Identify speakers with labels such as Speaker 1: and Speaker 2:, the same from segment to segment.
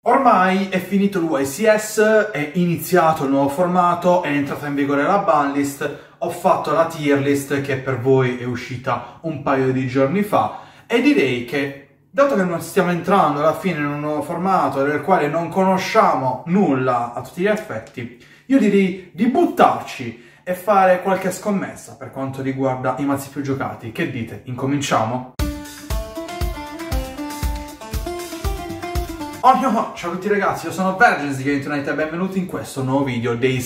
Speaker 1: Ormai è finito il YCS, è iniziato il nuovo formato, è entrata in vigore la banlist, ho fatto la tier list che per voi è uscita un paio di giorni fa e direi che, dato che non stiamo entrando alla fine in un nuovo formato del quale non conosciamo nulla a tutti gli effetti, io direi di buttarci e fare qualche scommessa per quanto riguarda i mazzi più giocati. Che dite? Incominciamo? Ciao a tutti ragazzi, io sono Vergence di Game Tonight e benvenuti in questo nuovo video dei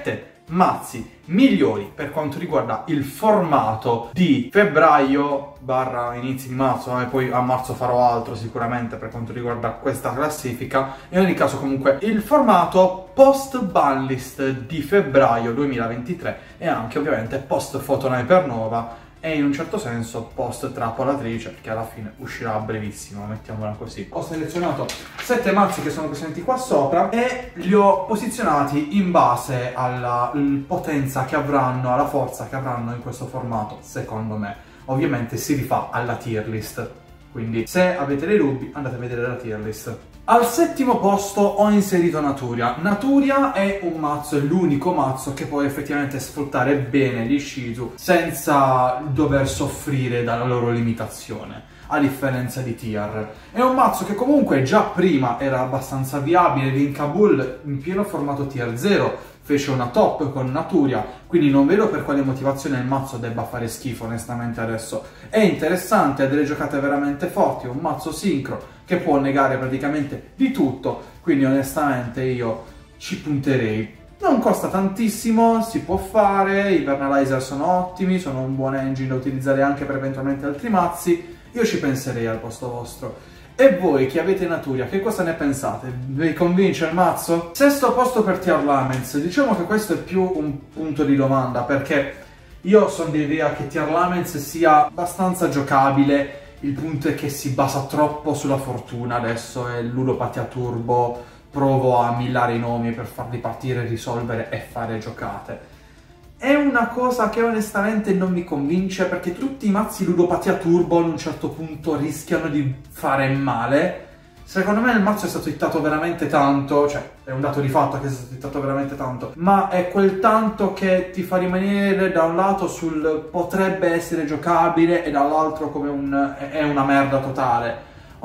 Speaker 1: 7 mazzi migliori per quanto riguarda il formato di febbraio barra inizi di marzo, e poi a marzo farò altro sicuramente per quanto riguarda questa classifica. In ogni caso comunque il formato post banlist di febbraio 2023 e anche ovviamente post Photonite Nova e in un certo senso post trappolatrice, perché alla fine uscirà a brevissimo, mettiamola così. Ho selezionato 7 mazzi che sono presenti qua sopra e li ho posizionati in base alla potenza che avranno, alla forza che avranno in questo formato, secondo me. Ovviamente si rifà alla tier list, quindi se avete dei dubbi andate a vedere la tier list. Al settimo posto ho inserito Naturia. Naturia è un mazzo, è l'unico mazzo che può effettivamente sfruttare bene gli Shizu senza dover soffrire dalla loro limitazione, a differenza di Tier. È un mazzo che comunque già prima era abbastanza viabile, Linkabul in pieno formato Tier 0 fece una top con Naturia, quindi non vedo per quale motivazione il mazzo debba fare schifo onestamente adesso. È interessante, ha delle giocate veramente forti, è un mazzo sincro che può negare praticamente di tutto, quindi onestamente io ci punterei. Non costa tantissimo, si può fare, i Vernalizer sono ottimi, sono un buon engine da utilizzare anche per eventualmente altri mazzi, io ci penserei al posto vostro. E voi che avete Naturia, che cosa ne pensate? Vi convince il mazzo? Sesto posto per Tier Laments. Diciamo che questo è più un punto di domanda, perché io sono dell'idea che Tier Laments sia abbastanza giocabile, il punto è che si basa troppo sulla fortuna. Adesso è ludopatia turbo, provo a millare i nomi per farli partire, risolvere e fare giocate. È una cosa che onestamente non mi convince, perché tutti i mazzi ludopatia turbo ad un certo punto rischiano di fare male. Secondo me il mazzo è stato hittato veramente tanto, cioè è un dato di fatto che è stato hittato veramente tanto, ma è quel tanto che ti fa rimanere da un lato sul potrebbe essere giocabile e dall'altro come è una merda totale.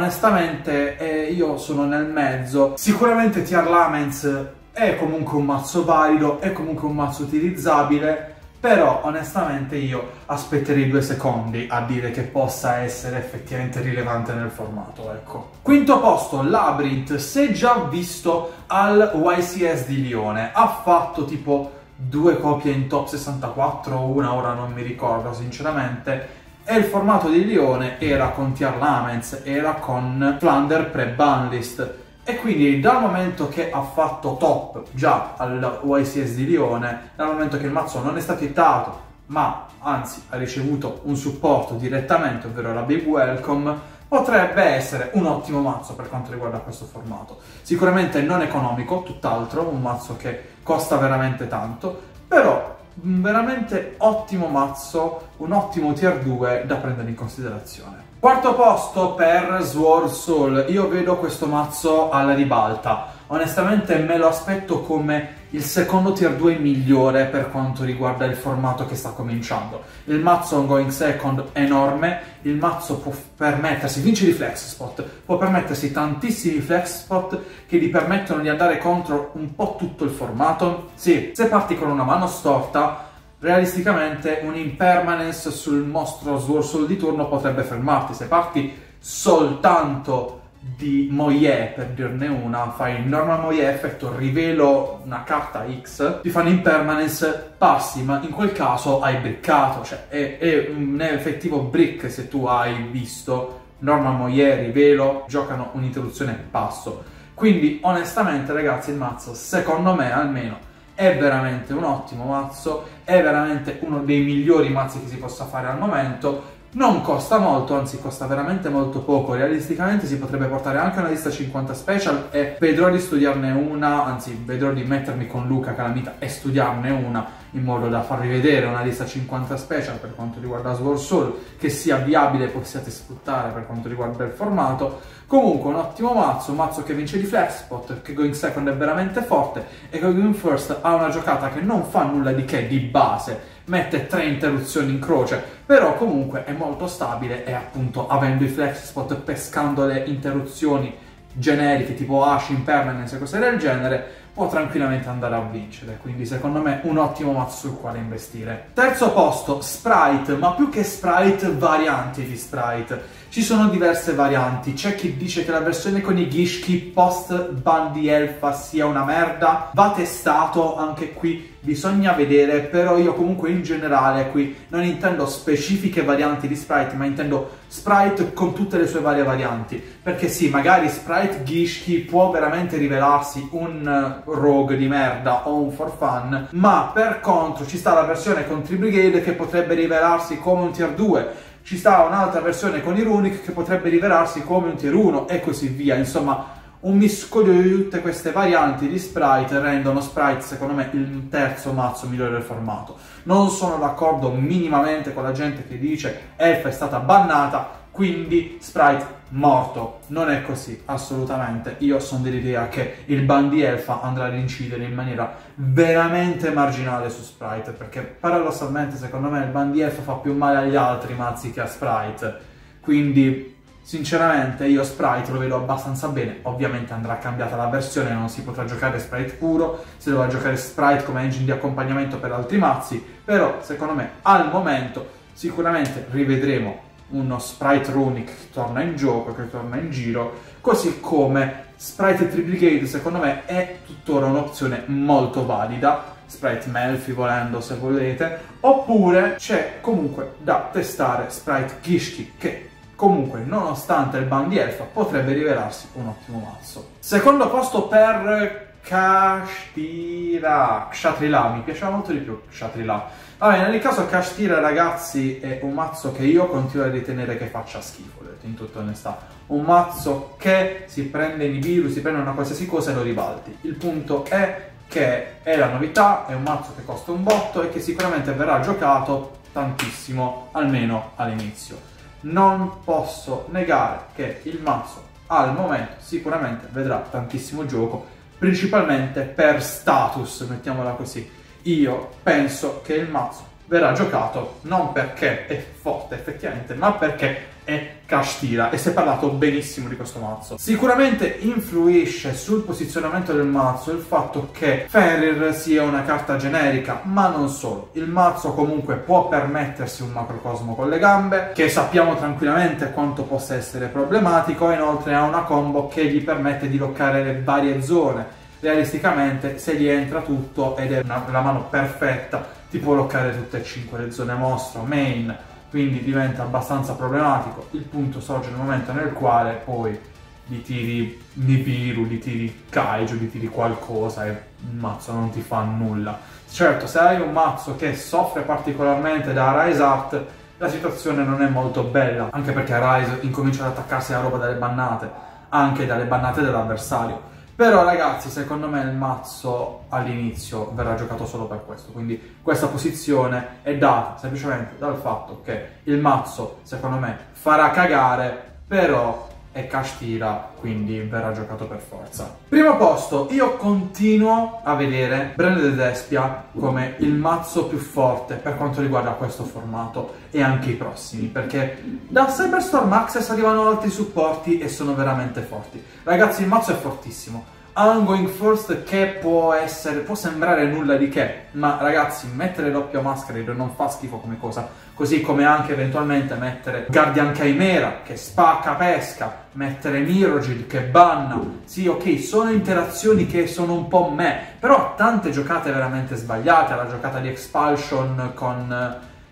Speaker 1: Onestamente io sono nel mezzo. Sicuramente Tier Laments è comunque un mazzo valido, è comunque un mazzo utilizzabile, però onestamente io aspetterei 2 secondi a dire che possa essere effettivamente rilevante nel formato, ecco. Quinto posto, Labyrinth, si è già visto al YCS di Lione, ha fatto tipo 2 copie in top 64 o una, ora non mi ricordo sinceramente, e il formato di Lione era con Tier Laments, era con Flunder pre-banlist. E quindi dal momento che ha fatto top già al YCS di Lione, dal momento che il mazzo non è stato hittato, ma anzi ha ricevuto un supporto direttamente, ovvero la Big Welcome, potrebbe essere un ottimo mazzo per quanto riguarda questo formato. Sicuramente non economico, tutt'altro, un mazzo che costa veramente tanto, però un veramente ottimo mazzo, un ottimo tier 2 da prendere in considerazione. Quarto posto per Sword Soul. Io vedo questo mazzo alla ribalta. Onestamente me lo aspetto come il secondo tier 2 migliore per quanto riguarda il formato che sta cominciando. Il mazzo ongoing second è enorme, il mazzo può permettersi, vince di flex spot, può permettersi tantissimi flex spot che gli permettono di andare contro un po' tutto il formato. Sì, se parti con una mano storta, realisticamente un impermanence sul mostro Sword Soul di turno potrebbe fermarti. Se parti soltanto di Moye, per dirne una, fai il normal Moye effetto, rivelo una carta X, ti fanno impermanence, passi, ma in quel caso hai briccato, cioè è un effettivo brick. Se tu hai visto normal Moye, rivelo, giocano un'interruzione passo. Quindi onestamente ragazzi il mazzo, secondo me almeno, è veramente un ottimo mazzo, è veramente uno dei migliori mazzi che si possa fare al momento. Non costa molto, anzi costa veramente molto poco. Realisticamente si potrebbe portare anche una lista 50 special e vedrò di studiarne una, anzi vedrò di mettermi con Luca Calamita e studiarne una in modo da farvi vedere una lista 50 special per quanto riguarda Sword Soul, che sia viabile e possiate sfruttare per quanto riguarda il formato. Comunque un ottimo mazzo, un mazzo che vince di flex spot, che going second è veramente forte e che going first ha una giocata che non fa nulla di che di base, mette 3 interruzioni in croce, però comunque è molto stabile e appunto avendo i flex spot, pescando le interruzioni generiche tipo Ash, Impermanence e cose del genere, può tranquillamente andare a vincere, quindi secondo me un ottimo mazzo sul quale investire. Terzo posto, Sprite, ma più che Sprite, varianti di Sprite. Ci sono diverse varianti, c'è chi dice che la versione con i Gishki post Bandy Elfa sia una merda, va testato, anche qui bisogna vedere, però io comunque in generale qui non intendo specifiche varianti di Sprite, ma intendo Sprite con tutte le sue varie varianti, perché sì, magari Sprite Gishki può veramente rivelarsi un rogue di merda o un for fun, ma per contro ci sta la versione con Tri-Brigade che potrebbe rivelarsi come un tier 2, ci sta un'altra versione con i Runic che potrebbe rivelarsi come un tier 1 e così via. Insomma, un miscuglio di tutte queste varianti di Sprite rendono Sprite, secondo me, il terzo mazzo migliore del formato. Non sono d'accordo minimamente con la gente che dice Elfa è stata bannata, quindi Sprite morto. Non è così, assolutamente. Io sono dell'idea che il ban di Elfa andrà ad incidere in maniera veramente marginale su Sprite, perché paradossalmente secondo me il ban di Elfa fa più male agli altri mazzi che a Sprite. Quindi sinceramente io Sprite lo vedo abbastanza bene. Ovviamente andrà cambiata la versione, non si potrà giocare Sprite puro, si dovrà giocare Sprite come engine di accompagnamento per altri mazzi, però secondo me al momento sicuramente rivedremo uno Sprite Runic che torna in gioco, che torna in giro, così come Sprite Tri-Brigade secondo me è tuttora un'opzione molto valida, Sprite Melfi volendo se volete, oppure c'è comunque da testare Sprite Gishki che comunque nonostante il ban di Elfa potrebbe rivelarsi un ottimo mazzo. Secondo posto per Kshatrira, mi piaceva molto di più Kshatrira. Allora, in ogni caso Kshatrira, ragazzi, è un mazzo che io continuo a ritenere che faccia schifo, in tutta onestà. Un mazzo che si prende Nibiru, si prende una qualsiasi cosa e lo ribalti. Il punto è che è la novità, è un mazzo che costa un botto e che sicuramente verrà giocato tantissimo, almeno all'inizio. Non posso negare che il mazzo al momento sicuramente vedrà tantissimo gioco, principalmente per status, mettiamola così. Io penso che il mazzo verrà giocato non perché è forte effettivamente, ma perché è Kshatrira e si è parlato benissimo di questo mazzo. Sicuramente influisce sul posizionamento del mazzo il fatto che Fenrir sia una carta generica, ma non solo. Il mazzo comunque può permettersi un macrocosmo con le gambe, che sappiamo tranquillamente quanto possa essere problematico, e inoltre ha una combo che gli permette di loccare le varie zone. Realisticamente se gli entra tutto ed è la mano perfetta, ti può bloccare tutte e 5 le zone mostro, main, quindi diventa abbastanza problematico. Il punto sorge nel momento nel quale poi gli tiri Nibiru, gli tiri Kaiju, gli tiri qualcosa e il mazzo non ti fa nulla. Certo, se hai un mazzo che soffre particolarmente da Rise Art, la situazione non è molto bella, anche perché Rise incomincia ad attaccarsi alla roba dalle bannate, anche dalle bannate dell'avversario. Però ragazzi, secondo me il mazzo all'inizio verrà giocato solo per questo, quindi questa posizione è data semplicemente dal fatto che il mazzo, secondo me, farà cagare, però è Kshatrira, quindi verrà giocato per forza. Primo posto, io continuo a vedere Branded Despia come il mazzo più forte per quanto riguarda questo formato e anche i prossimi, perché da Cyberstorm Access arrivano altri supporti e sono veramente forti. Ragazzi, il mazzo è fortissimo. Ongoing First che può sembrare nulla di che, ma ragazzi, mettere doppio Masquerade non fa schifo come cosa, così come anche eventualmente mettere Guardian Chimera che spacca pesca, mettere Mirogil che banna. Sì, ok, sono interazioni che sono un po' però tante giocate veramente sbagliate, la giocata di Expulsion con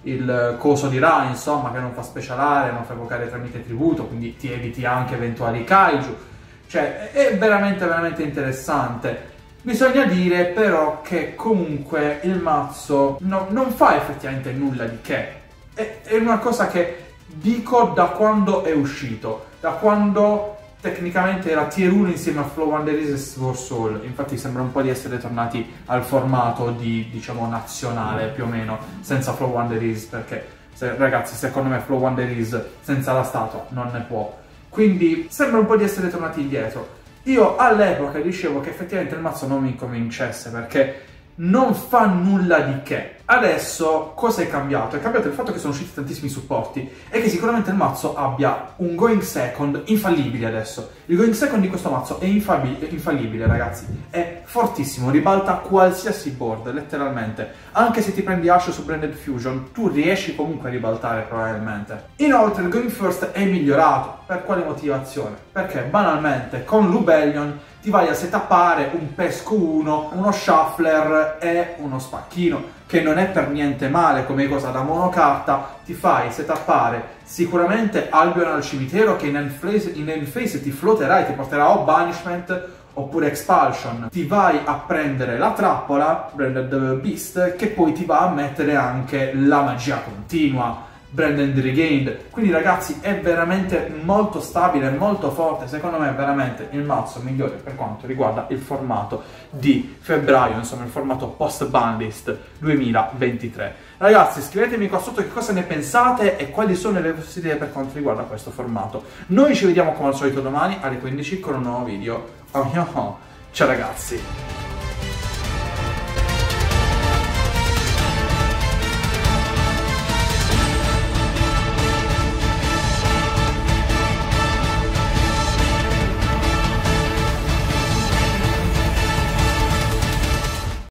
Speaker 1: il coso di Ra, insomma, che non fa specialare, non fa evocare tramite tributo, quindi ti eviti anche eventuali kaiju. Cioè, è veramente veramente interessante. Bisogna dire però che comunque il mazzo non fa effettivamente nulla di che. È una cosa che dico da quando è uscito, da quando tecnicamente era tier 1 insieme a Flow Wonder Is for Soul, infatti sembra un po' di essere tornati al formato di, diciamo, nazionale più o meno, senza Flow Wonder Is, perché ragazzi, secondo me Flow Wonder Is senza la statua non ne può, quindi sembra un po' di essere tornati indietro. Io all'epoca dicevo che effettivamente il mazzo non mi convincesse perché non fa nulla di che. Adesso cosa è cambiato? È cambiato il fatto che sono usciti tantissimi supporti e che sicuramente il mazzo abbia un going second infallibile adesso. Il going second di questo mazzo è infallibile, ragazzi. È fortissimo, ribalta qualsiasi board, letteralmente. Anche se ti prendi Ashe su Branded Fusion, tu riesci comunque a ribaltare probabilmente. Inoltre il going first è migliorato. Per quale motivazione? Perché banalmente con Lubellion ti vai a setappare un pesco 1, uno shuffler e uno spacchino, che non è per niente male come cosa da monocarta. Ti fai setappare sicuramente Albion al cimitero, che in end phase ti floaterà e ti porterà o Banishment oppure Expulsion. Ti vai a prendere la trappola, Branded Beast, che poi ti va a mettere anche la magia continua, Branded Regained. Quindi ragazzi è veramente molto stabile, molto forte, secondo me è veramente il mazzo migliore per quanto riguarda il formato di febbraio, insomma il formato post banlist 2023. Ragazzi, scrivetemi qua sotto che cosa ne pensate e quali sono le vostre idee per quanto riguarda questo formato. Noi ci vediamo come al solito domani alle 15 con un nuovo video. Ciao ragazzi!